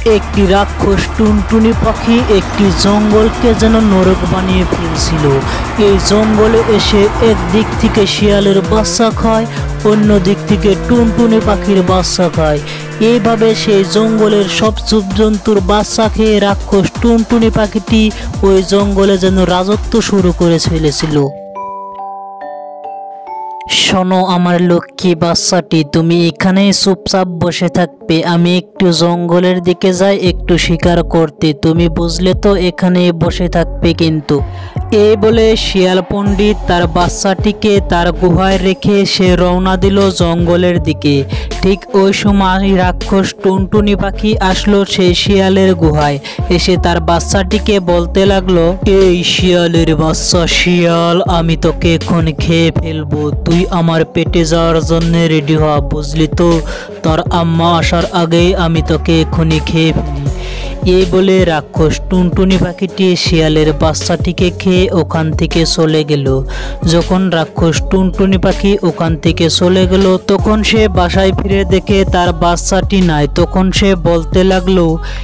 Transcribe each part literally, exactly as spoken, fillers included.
একটি রাক্ষস টুনটুনি পাখি একটি জঙ্গলকে যেন নরক বানিয়ে ফেলছিল। এই জঙ্গলে এসে একদিক থেকে শিয়ালের বাচ্চা খায়, অন্য দিক থেকে টুনটুনি পাখির বাচ্চা খায়। এইভাবে সেই জঙ্গলের সব জীবজন্তুর বাচ্চা খেয়ে রাক্ষস টুনটুনি পাখিটি ওই জঙ্গলে যেন রাজত্ব শুরু করে ফেলেছিল। শোনো আমার লক্ষ্মী বাচ্চাটি, তুমি এখানেই চুপচাপ বসে থাকবে। আমি একটু জঙ্গলের দিকে যাই একটু শিকার করতে, তুমি বুঝলে তো? এখানে বসে থাকবে কিন্তু। এই বলে শিয়াল পণ্ডিত তার বাচ্চাটিকে তার গুহায় রেখে সে রওনা দিল জঙ্গলের দিকে। ঠিক ওই সময় রাক্ষস টুনটুনি পাখি আসলো সেই শিয়ালের গুহায়। এসে তার বাচ্চাটিকে বলতে লাগলো, এই শিয়ালের বাচ্চা শিয়াল, আমি তোকে এখন খেয়ে ফেলবো। তুই আমার পেটে যাওয়ার জন্য রেডি হ, বুঝলি তো? তোর আম্মা আসার আগেই আমি তোকে এখনই খেয়ে ফেলি। এই বলে রাক্ষস টুনটুনি পাখিটি শিয়ালের বাচ্চাটিকে খেয়ে ওখান থেকে চলে গেল। যখন রাক্ষস টুনটুনি পাখি ওখান থেকে চলে গেল তখন সে বাসায় ফিরে দেখে তার বাচ্চাটি নাই। তখন সে বলতে লাগলো,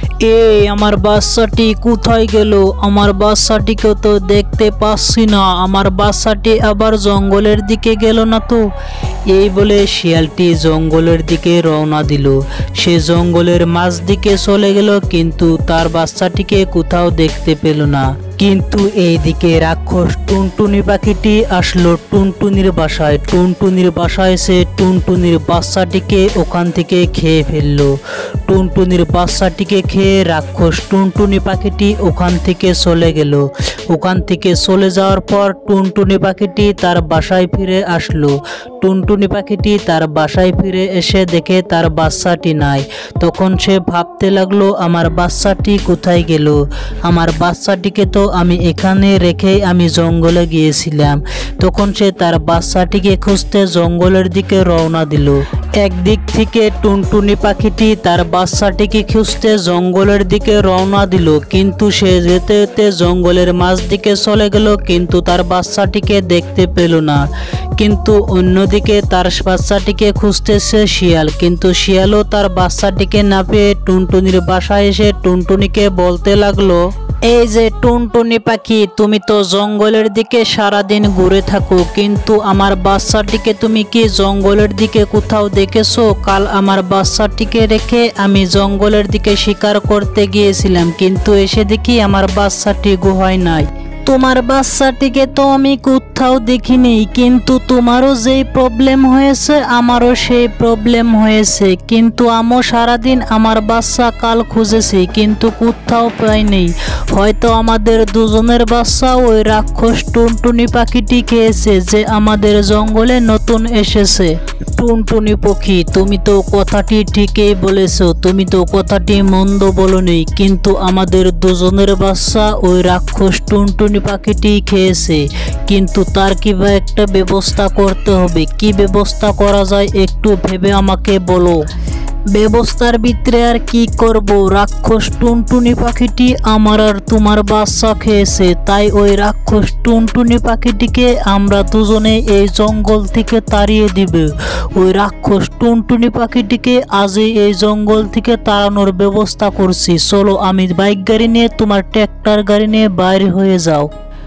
এই আমার বাচ্চাটি কোথায় গেল? আমার বাচ্চাটিকে তো দেখতে পাচ্ছি না। আমার বাচ্চাটি আবার জঙ্গলের দিকে গেল না তো? এই বলে শিয়ালটি জঙ্গলের দিকে রওনা দিল। সে জঙ্গলের মাঝ দিকে চলে গেল কিন্তু তার বাচ্চাটিকে কোথাও দেখতে পেল না। কিন্তু এইদিকে রাক্ষস টুনটুনি পাখিটি আসলো টুনটুনির বাসায়। টুনটুনির বাসায় এসে টুনটুনির বাচ্চাটিকে ওখান থেকে খেয়ে ফেললো। টুনটুনির বাচ্চাটিকে খেয়ে রাক্ষস টুনটুনি পাখিটি ওখান থেকে চলে গেল। ওখান থেকে চলে যাওয়ার পর টুনটুনি পাখিটি তার বাসায় ফিরে আসলো। টুনটুনি পাখিটি তার বাসায় ফিরে এসে দেখে তার বাচ্চাটি নাই। তখন সে ভাবতে লাগলো, আমার বাচ্চাটি কোথায় গেল? আমার বাচ্চাটিকে তো আমি এখানে রেখে আমি জঙ্গলে গিয়েছিলাম। তখন সে তার বাচ্চাটিকে খুঁজতে জঙ্গলের দিকে রওনা দিল। একদিক থেকে টুনটুনি পাখিটি তার বাচ্চাটিকে খুঁজতে জঙ্গলের দিকে রওনা দিল, কিন্তু সে যেতে যেতে জঙ্গলের মাঝ দিকে চলে গেল কিন্তু তার বাচ্চাটিকে দেখতে পেল না। কিন্তু অন্যদিকে তার বাচ্চাটিকে খুঁজতেছে শিয়াল, কিন্তু শিয়ালও তার বাচ্চাটিকে না পেয়ে টুনটুনির বাসায় এসে টুনটুনিকে বলতে লাগলো, এই যে টুনটুনি পাখি, তুমি তো জঙ্গলের দিকে সারাদিন ঘুরে থাকো, কিন্তু আমার বাচ্চাটিকে তুমি কি জঙ্গলের দিকে কোথাও দেখেছো? কাল আমার বাচ্চাটিকে রেখে আমি জঙ্গলের দিকে শিকার করতে গিয়েছিলাম, কিন্তু এসে দেখি আমার বাচ্চাটি গুহায় নাই। তোমার বাচ্চাটিকে তো আমি কোথাও দেখিনি, কিন্তু তোমারও যেই প্রবলেম হয়েছে আমারও সেই প্রবলেম হয়েছে, কিন্তু আমিও সারাদিন আমার বাচ্চা কাল খুঁজেছি কিন্তু কোথাও পাইনি। হয়তো আমাদের দুজনের বাচ্চা ওই রাক্ষস টুনটুনি পাখিটি খেয়েছে যে আমাদের জঙ্গলে নতুন এসেছে। টুনটুনি পাখি, তুমি তো কথাটি ঠিকই বলেছো, তুমি তো কথাটি মন্দ বলনি, কিন্তু আমাদের দুজনের বাচ্চা ওই রাক্ষস টুনটুনি পাখিটি খেয়েছে। কিন্তু তার কিভাবে একটা ব্যবস্থা করতে হবে। কি ব্যবস্থা করা যায় একটু ভেবে আমাকে বলো। ব্যবস্থার ভিতরে আর কি করব? রাক্ষস টুনটুনি পাখিটি আমার আর তোমার বাচ্চা খেয়েছে, তাই ওই রাক্ষস টুনটুনি পাখিটিকে আমরা দুজনে এই জঙ্গল থেকে তাড়িয়ে দিবে। ওই রাক্ষস টুনটুনি পাখিটিকে আজই এই জঙ্গল থেকে তাড়ানোর ব্যবস্থা করছি। চলো, আমি বাইক গাড়ি নিয়ে তোমার ট্র্যাক্টর গাড়ি নিয়ে বাইরে হয়ে যাও।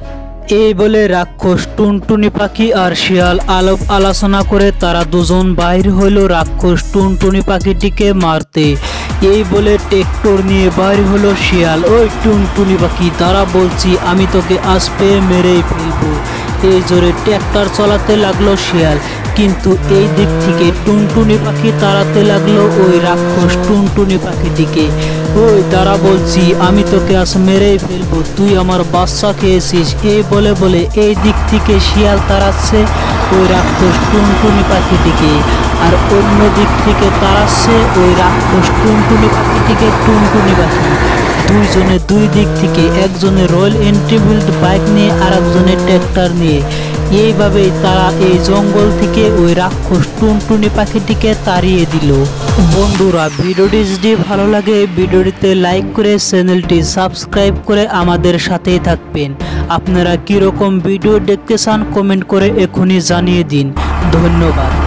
এই বলে রাক্ষস টুনটুনি পাখি আর শিয়াল আলাপ আলোচনা করে তারা দুজন বাইর হইল রাক্ষস টুনটুনি পাখিটিকে মারতে। এই বলে ট্রেক্টর নিয়ে বাইর হলো শিয়াল। ওই টুনটুনি পাখি, তারা বলছি আমি তোকে আসবে মেরেই ফেলবো। এই জোরে ট্র্যাক্টর চালাতে লাগলো শিয়াল, কিন্তু এই দিক থেকে টুনটুনি পাখি তাড়াতে লাগলো ওই রাক্ষস টুনটুনি পাখিটিকে। ওই তারা বলছি আমি তোকে আজ মেরেই ফেলবো, তুই আমার বাচ্চা খেয়েছিস। এই বলে বলে এই দিক থেকে শিয়াল তাড়াচ্ছে ওই রাক্ষস টুনটুনি পাখিটিকে, আর অন্য দিক থেকে তাড়াচ্ছে ওই রাক্ষস টুনটুনি পাখিটিকে টুনটুনি পাখি। দুইজনে দুই দিক থেকে, একজনে রয়্যাল এনফিল্ড বাইক নিয়ে আর একজনের ট্র্যাক্টর নিয়ে। এইভাবেই তারা এই জঙ্গল থেকে ওই রাক্ষস টুনটুনি পাখিটিকে তাড়িয়ে দিল। বন্ধুরা, ভিডিওটি যদি ভালো লাগে ভিডিওটিতে লাইক করে চ্যানেলটি সাবস্ক্রাইব করে আমাদের সাথেই থাকবেন। আপনারা কীরকম ভিডিও দেখতে চান কমেন্ট করে এখনই জানিয়ে দিন। ধন্যবাদ।